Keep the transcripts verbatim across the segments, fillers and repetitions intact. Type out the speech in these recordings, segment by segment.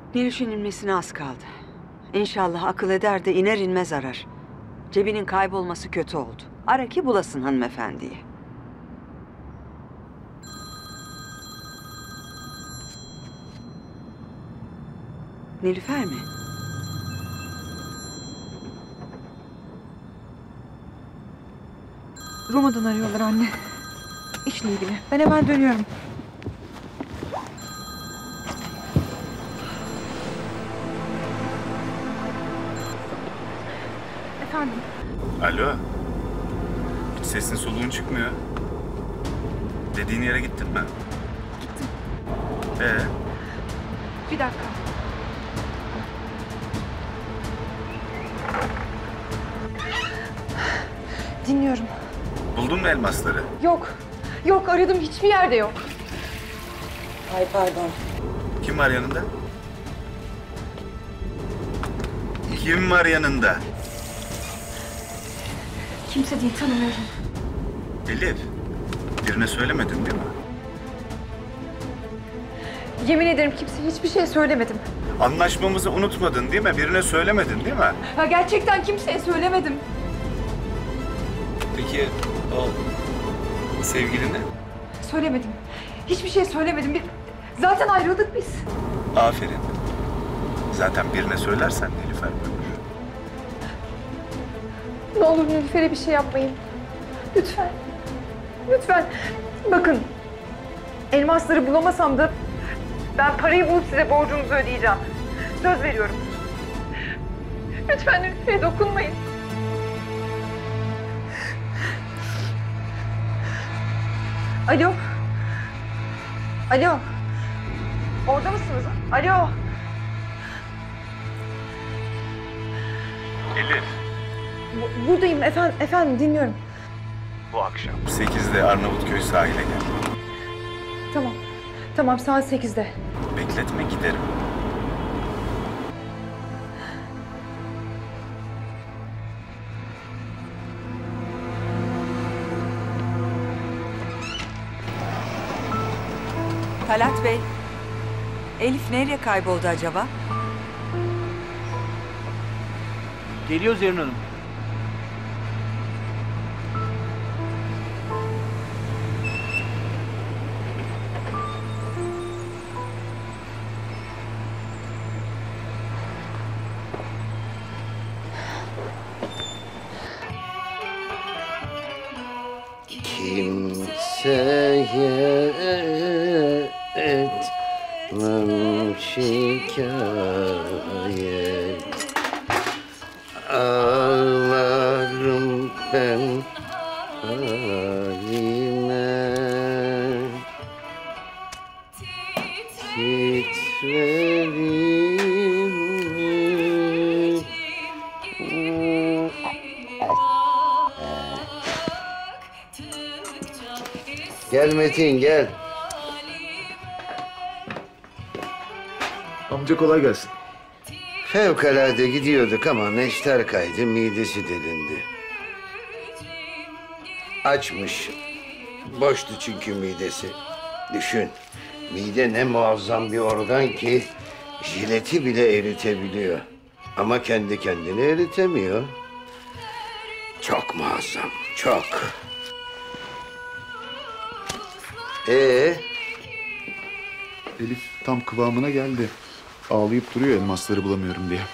Nilüş'ün inmesine az kaldı. İnşallah akıl eder de iner inmez arar. Cebinin kaybolması kötü oldu. Ara ki bulasın hanımefendiyi. Nilüfer mi? Roma'dan arıyorlar anne. İşle ilgili. Ben hemen dönüyorum. Efendim? Alo. Hiç sesin soluğun çıkmıyor. Dediğin yere gittin mi? Gittim. Ee? Bir dakika. Dinliyorum. Buldun mu elmasları? Yok. Yok, aradım. Hiçbir yerde yok. Ay pardon. Kim var yanında? Kim var yanında? Kimse değil, tanımıyorum. Elif. Birine söylemedin değil mi? Yemin ederim kimseye hiçbir şey söylemedim. Anlaşmamızı unutmadın değil mi? Birine söylemedin değil mi? Ya gerçekten kimseye söylemedim. Peki o sevgiline? Söylemedim. Hiçbir şey söylemedim. Bir... Zaten ayrıldık biz. Aferin. Zaten birine söylersen Nilüfer görür. Ne olur Nilüfer'e bir şey yapmayın. Lütfen. Lütfen. Bakın. Elmasları bulamasam da ben parayı bulup size borcunuzu ödeyeceğim. Söz veriyorum. Lütfen Nilüfer'e dokunmayın. Alo. Alo. Orada mısınız? Alo. Elif. Bu- buradayım efendim, efendim dinliyorum. Bu akşam sekizde Arnavutköy sahile gel. Tamam. Tamam saat sekizde. Bekletme giderim. Talat Bey, Elif nereye kayboldu acaba? Geliyor Zerrin Hanım. Kimseye etmem şikayet, ağlarım ben halime, titrerim. Gel Metin, gel. Amca kolay gelsin. Fevkalade gidiyorduk ama neşter kaydı, midesi delindi. Açmış. Boştu çünkü midesi. Düşün, mide ne muazzam bir organ ki jileti bile eritebiliyor. Ama kendi kendini eritemiyor. Çok muazzam, çok. Ee? Elif tam kıvamına geldi. Ağlayıp duruyor elmasları bulamıyorum diye.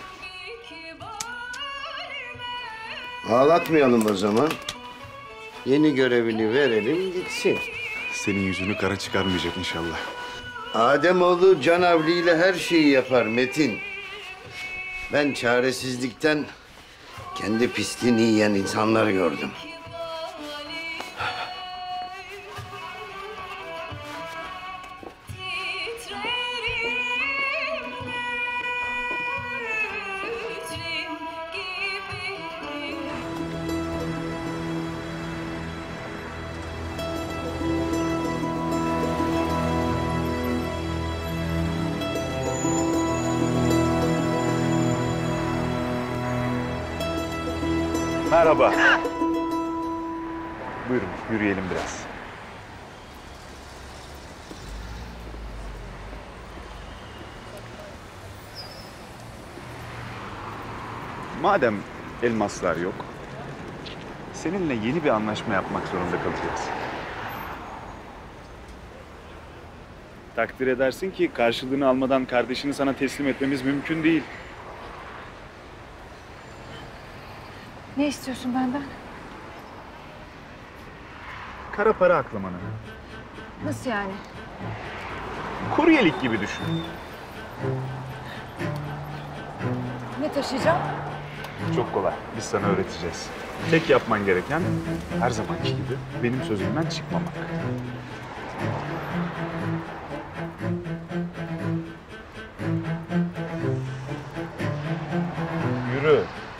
Ağlatmayalım o zaman. Yeni görevini verelim gitsin. Senin yüzünü kara çıkarmayacak inşallah. Ademoğlu canavliyle her şeyi yapar Metin. Ben çaresizlikten kendi pisliğini yiyen insanlar gördüm. Merhaba. Buyurun, yürüyelim biraz. Madem elmaslar yok, seninle yeni bir anlaşma yapmak zorunda kalacağız. Takdir edersin ki karşılığını almadan kardeşini sana teslim etmemiz mümkün değil. Ne istiyorsun benden? Kara para aklamanı. Nasıl yani? Kuryelik gibi düşün. Ne taşıyacağım? Çok kolay. Biz sana öğreteceğiz. Tek yapman gereken her zamanki gibi benim sözümden çıkmamak. Yürü.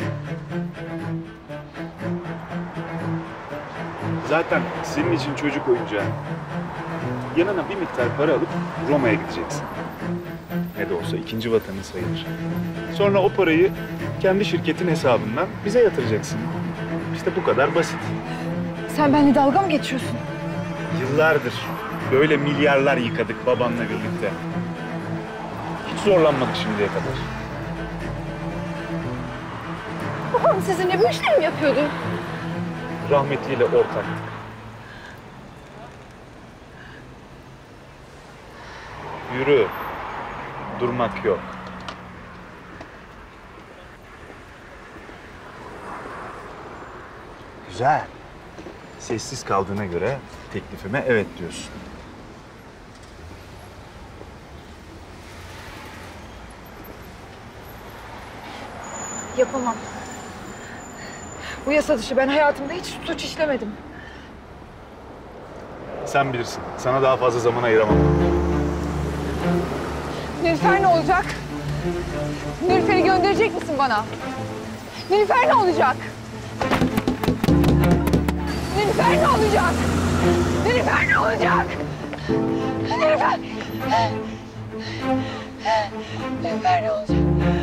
Zaten senin için çocuk oyuncağı. Yanına bir miktar para alıp Roma'ya gideceksin. Ne de olsa ikinci vatanı sayılır. Sonra o parayı kendi şirketin hesabından bize yatıracaksın. İşte bu kadar basit. Sen benimle dalga mı geçiyorsun? Yıllardır böyle milyarlar yıkadık babanla birlikte. Hiç zorlanmadık şimdiye kadar. Babam sizinle bu işleri mi yapıyordu? Rahmetliyle ortaktık. Yürü. Durmak yok. Güzel. Sessiz kaldığına göre teklifime evet diyorsun. Yapamam. Bu yasa dışı. Ben hayatımda hiç suç işlemedim. Sen bilirsin. Sana daha fazla zaman ayıramam. Nilüfer ne olacak? Nilüfer'i gönderecek misin bana? Nilüfer ne olacak? Nilüfer ne olacak? Nilüfer ne olacak? Nilüfer... Nilüfer ne olacak?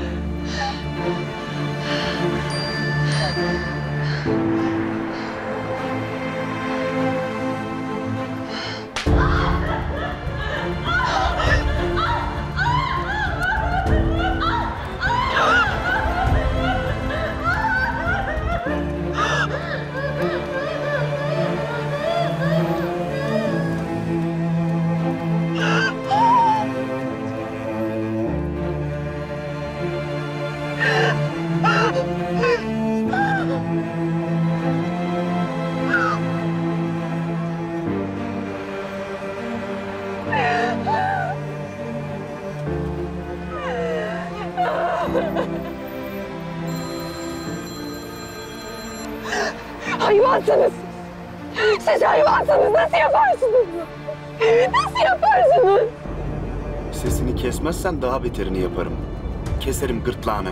Hayvansınız. Siz hayvansınız. Nasıl yaparsınız? Nasıl yaparsınız? Sesini kesmezsen daha beterini yaparım. Keserim gırtlağını.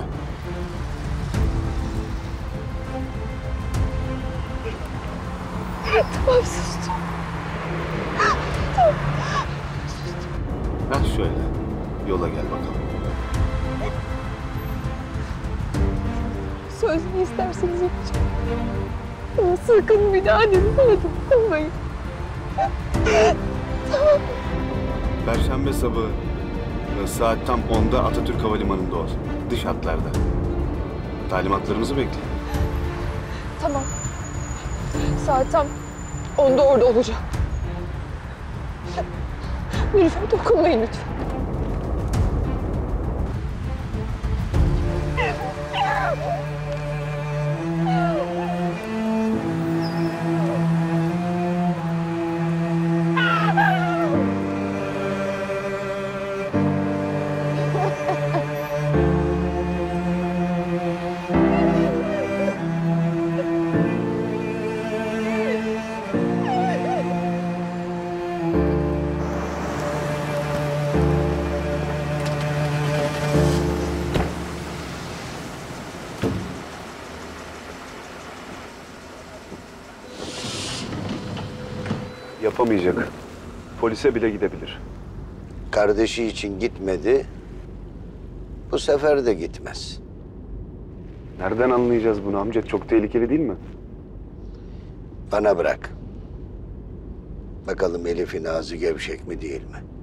Tamam sustum. Heh şöyle. Yola gel bakalım. Söz ne isterseniz yapacağım. Ama sakın bir daha nefret dokunmayın. Tamam. Perşembe sabahı e, saat tam onda Atatürk Havalimanı'nda ol. Dış hatlarda. Talimatlarımızı bekle. Tamam. Saat tam onda orada olacağım. Nilüfer'e dokunmayın lütfen. Yapamayacak. Polise bile gidebilir. Kardeşi için gitmedi. Bu sefer de gitmez. Nereden anlayacağız bunu amca? Çok tehlikeli değil mi? Bana bırak. Bakalım Elif'in ağzı gevşek mi değil mi?